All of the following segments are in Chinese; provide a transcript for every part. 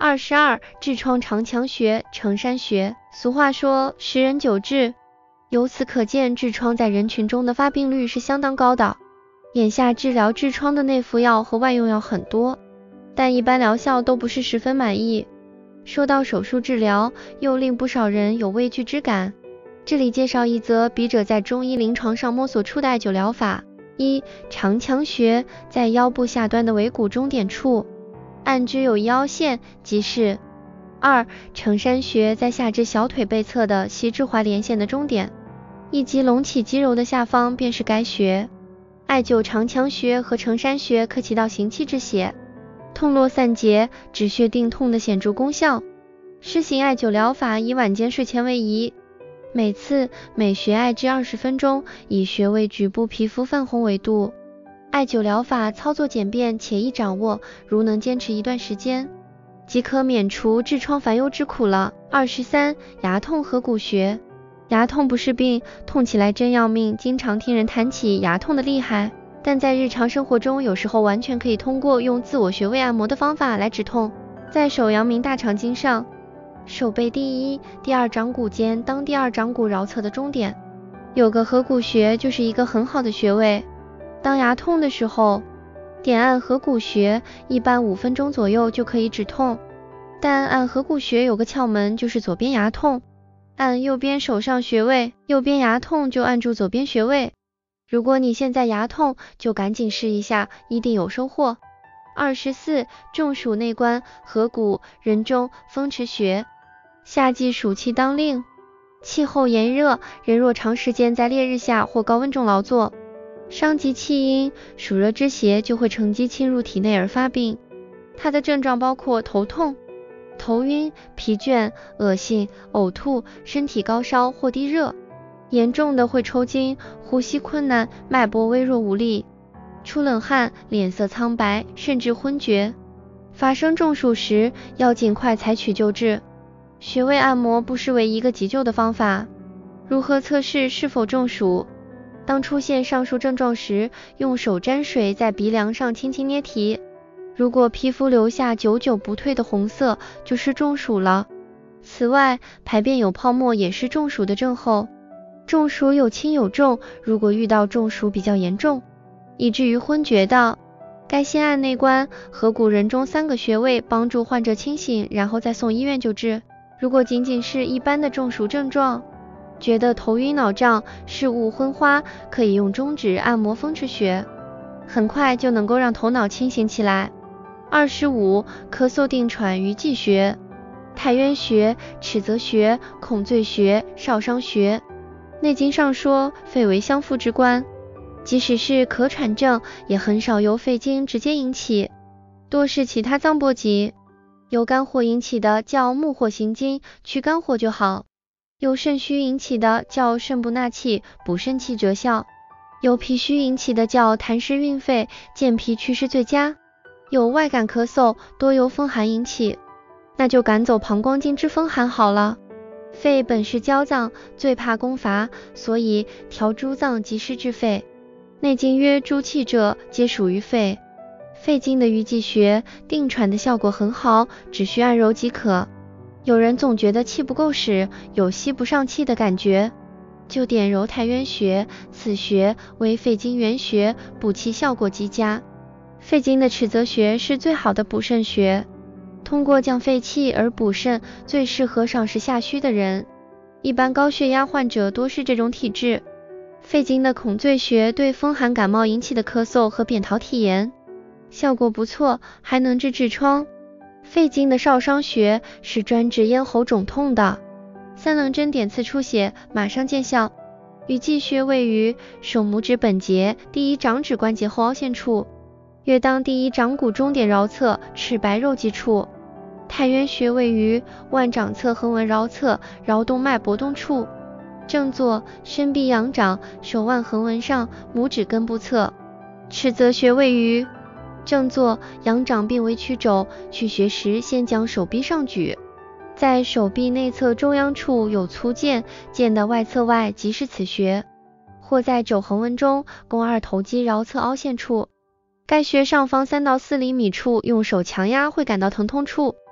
22. 痔疮长强穴、承山穴。俗话说10人9痔，由此可见痔疮在人群中的发病率是相当高的。眼下治疗痔疮的内服药和外用药很多，但一般疗效都不是十分满意。说到手术治疗，又令不少人有畏惧之感。这里介绍一则笔者在中医临床上摸索出的艾灸疗法。1. 长强穴在腰部下端的尾骨中点处，按之有一凹陷即是。2. 承山穴在下肢小腿背侧的膝至踝连线的中点，以及隆起肌肉的下方便是该穴。艾灸长强穴和承山穴可起到行气止血、痛络散结、止血定痛的显著功效。施行艾灸疗法以晚间睡前为宜，每次每穴艾至20分钟，以穴位局部皮肤泛红为度。艾灸疗法操作简便且易掌握，如能坚持一段时间，即可免除痔疮烦忧之苦了。23. 牙痛合谷穴。牙痛不是病，痛起来真要命，经常听人谈起牙痛的厉害，但在日常生活中有时候完全可以通过用自我穴位按摩的方法来止痛。在手阳明大肠经上，手背第一、第二掌骨间当第二掌骨桡侧的中点，有个合谷穴就是一个很好的穴位。当牙痛的时候，点按合谷穴，一般5分钟左右就可以止痛。但按合谷穴有个窍门，就是左边牙痛，按右边手上穴位，右边牙痛就按住左边穴位。如果你现在牙痛，就赶紧试一下，一定有收获。24. 中暑内关合谷人中风池穴。夏季暑气当令，气候炎热，人若长时间在烈日下或高温中劳作，伤及气阴，暑热之邪就会乘机侵入体内而发病。它的症状包括头痛、头晕、疲倦、恶心、呕吐、身体高烧或低热，严重的会抽筋、呼吸困难、脉搏微弱无力、出冷汗、脸色苍白，甚至昏厥。发生中暑时，要尽快采取救治。穴位按摩不失为一个急救的方法。如何测试是否中暑？当出现上述症状时，用手沾水在鼻梁上轻轻捏提，如果皮肤留下久久不退的红色，就是中暑了。此外，排便有泡沫也是中暑的症候。中暑有轻有重，如果遇到中暑比较严重，以至于昏厥的，该先按内关、合谷人中3个穴位帮助患者清醒，然后再送医院救治。如果仅仅是一般的中暑症状，觉得头晕脑胀、视物昏花，可以用中指按摩风池穴，很快就能够让头脑清醒起来。25. 咳嗽定喘鱼际穴。太渊穴、尺泽穴、孔最穴、少商穴。内经上说肺为相附之官，即使是咳喘症，也很少由肺经直接引起，多是其他脏搏疾。由肝火引起的叫木火行经，去肝火就好；由肾虚引起的叫肾不纳气，补肾气折效；由脾虚引起的叫痰湿运肺，健脾祛湿最佳。有外感咳嗽，多由风寒引起，那就赶走膀胱经之风寒好了。肺本是焦脏，最怕攻伐，所以调诸脏及湿治肺。内经曰诸气者，皆属于肺。肺经的鱼际穴定喘的效果很好，只需按揉即可。有人总觉得气不够使，有吸不上气的感觉，就点揉太渊穴，此穴为肺经原穴，补气效果极佳。肺经的尺泽穴是最好的补肾穴，通过降肺气而补肾，最适合上实下虚的人。一般高血压患者多是这种体质。肺经的孔最穴对风寒感冒引起的咳嗽和扁桃体炎效果不错，还能治痔疮。肺经的少商穴是专治咽喉肿痛的，3棱针点刺出血，马上见效。鱼际穴位于手拇指本节第一掌指关节后凹陷处，约当第一掌骨中点桡侧赤白肉际处。太渊穴位于腕掌侧横纹桡侧桡动脉搏动处，正坐伸臂仰掌，手腕横纹上拇指根部侧。尺泽穴位于正坐仰掌并为曲肘，取穴时先将手臂上举，在手臂内侧中央处有粗剑，剑的外侧外即是此穴，或在肘横纹中肱二头肌桡侧凹陷处。该穴上方3到4厘米处用手强压会感到疼痛处，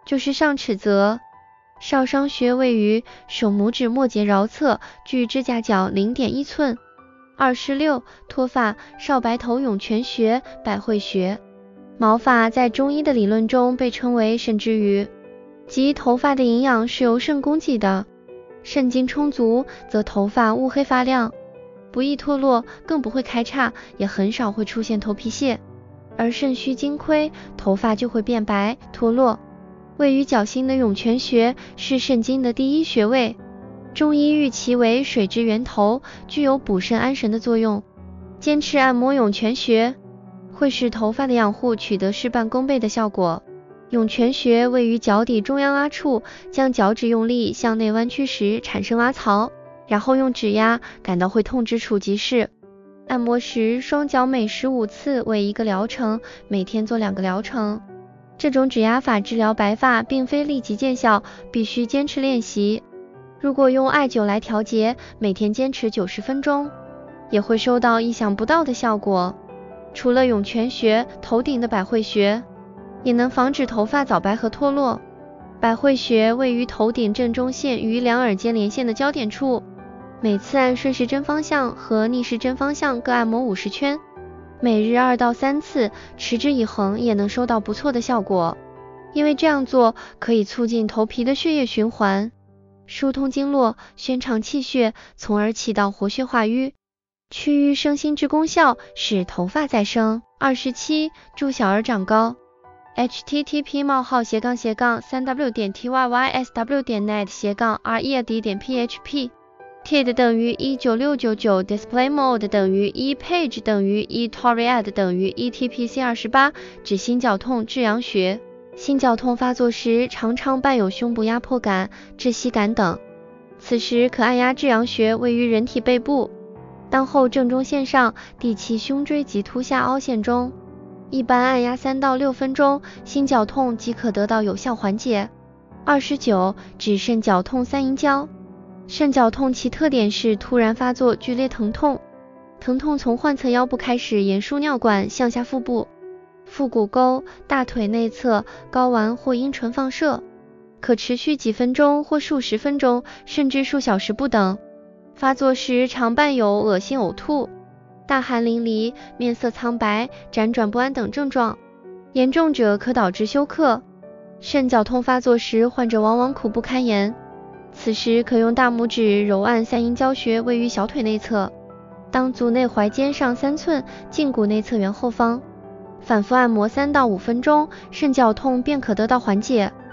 就是上齿泽。少商穴位于手拇指末节桡侧，距指甲角 0.1 寸。26. 脱发少白头涌泉穴、百会穴。毛发在中医的理论中被称为肾之余，即头发的营养是由肾供给的。肾精充足，则头发乌黑发亮，不易脱落，更不会开叉，也很少会出现头皮屑。而肾虚精亏，头发就会变白脱落。位于脚心的涌泉穴是肾经的第一穴位，中医誉其为水之源头，具有补肾安神的作用。坚持按摩涌泉穴，会使头发的养护取得事半功倍的效果。涌泉穴位于脚底中央凹处，将脚趾用力向内弯曲时产生凹槽，然后用指压，感到会痛之处即逝。按摩时，双脚每15次为1个疗程，每天做2个疗程。这种指压法治疗白发并非立即见效，必须坚持练习。如果用艾灸来调节，每天坚持90分钟，也会收到意想不到的效果。除了涌泉穴，头顶的百会穴也能防止头发早白和脱落。百会穴位于头顶正中线与两耳间连线的交点处，每次按顺时针方向和逆时针方向各按摩50圈，每日2到3次，持之以恒也能收到不错的效果。因为这样做可以促进头皮的血液循环，疏通经络，宣畅气血，从而起到活血化瘀、祛瘀生新之功效，使头发再生。27. 助小儿长高。http://tyysw.net/read.php TID 等于19699 display mode 等于1 page 等于1 toriad 等于1 TPC28 指心绞痛至阳穴。心绞痛发作时常常伴有胸部压迫感、窒息感等，此时可按压至阳穴，位于人体背部当后正中线上第7胸椎棘突下凹陷中，一般按压3到6分钟，心绞痛即可得到有效缓解。29. 指肾绞痛三阴交。肾绞痛其特点是突然发作，剧烈疼痛，疼痛从患侧腰部开始，沿输尿管向下腹部、腹股沟、大腿内侧、睾丸或阴唇放射，可持续几分钟或数十分钟，甚至数小时不等。发作时常伴有恶心、呕吐、大汗淋漓、面色苍白、辗转不安等症状，严重者可导致休克。肾绞痛发作时，患者往往苦不堪言，此时可用大拇指揉按三阴交穴，位于小腿内侧，当足内踝尖上3寸，胫骨内侧缘后方，反复按摩3到5分钟，肾绞痛便可得到缓解。